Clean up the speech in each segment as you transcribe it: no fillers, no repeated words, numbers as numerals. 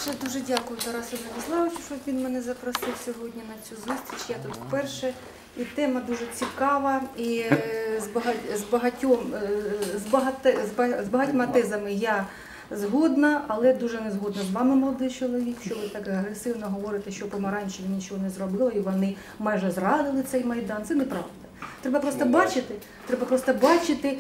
По-перше, дуже дякую Тарасу Станіславовичу, що він мене запросив сьогодні на цю зустріч. Я тут вперше, і тема дуже цікава, і з багатьма тезами я згодна, але дуже не згодна з вами, молодий чоловік, що ви так агресивно говорите, що помаранчеві нічого не зробили, і вони майже зрадили цей Майдан. Це неправда. Треба просто бачити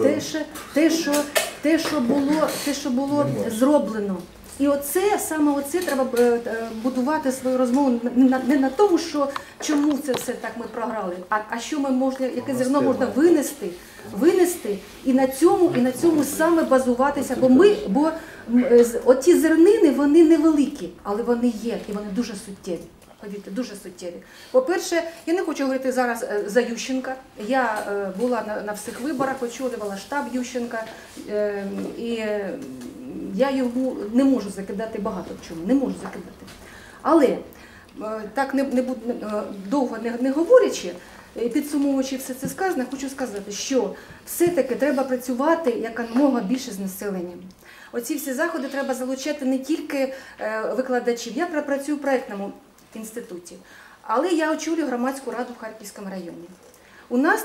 те, що було зроблено. І саме оце треба будувати свою розмову не на тому, що чому це все так ми програли, а що ми можна, яке зерно можна винести і на цьому саме базуватися, бо оті зернини, вони невеликі, але вони є, і вони дуже суттєві. Повірте, дуже суттєві. По-перше, я не хочу говорити зараз за Ющенка. Я була на всіх виборах, очолювала штаб Ющенка, і я йому не можу закидати багато в чому, не можу закидати. Але, так довго не говорячи, підсумовуючи все це сказане, хочу сказати, що все-таки треба працювати якомога більше з населенням. Оці всі заходи треба залучати не тільки викладачів. Я працюю в проєктному інституті, але я очолюю громадську раду в Харківському районі. У нас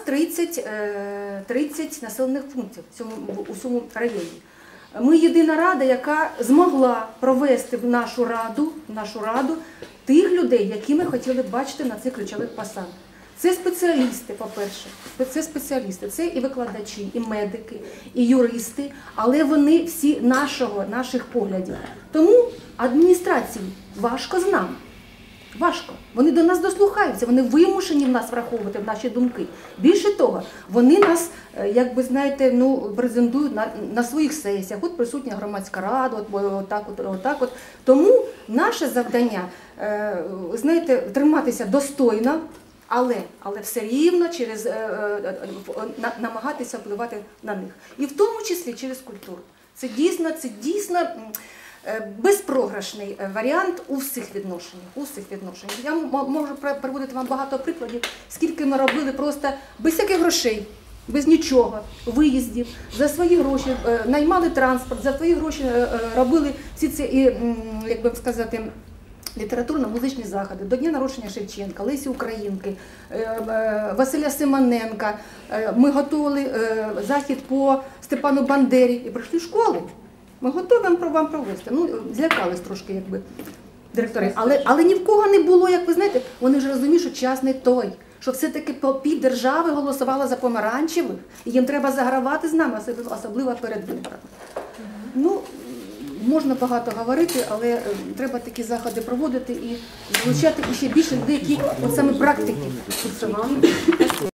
30 населених пунктів у цьому районі. Ми єдина рада, яка змогла провести в нашу раду тих людей, які ми хотіли бачити на цих ключових посадах. Це спеціалісти, по-перше, це і викладачі, і медики, і юристи, але вони всі наших поглядів. Тому адміністрації важко з нами. Важко. Вони до нас дослухаються, вони вимушені в нас враховувати в наші думки. Більше того, вони нас, як би знаєте, презентують на своїх сесіях. От присутня громадська рада, отак. Тому наше завдання, знаєте, триматися достойно, але все рівно намагатися впливати на них. І в тому числі через культуру. Це дійсно безпрограшний варіант у всіх відношеннях. Я можу приводити вам багато прикладів, скільки ми робили просто без всяких грошей, без нічого, виїздів, за свої гроші, наймали транспорт, за свої гроші робили всі ці, як би сказати, літературно-музичні заходи до дня народження Шевченка, Лесі Українки, Василя Симоненка. Ми готували захід по Степану Бандері і прийшли в школи. Ми готові вам провести. Злякались трошки, якби, директори. Але ні в кого не було, як ви знаєте, вони ж розуміють, що час не той. Що все-таки півдержави голосувала за помаранчевих, і їм треба загравати з нами, особливо перед виборами. Можна багато говорити, але треба такі заходи проводити і залучати ще більше людей, які саме практики.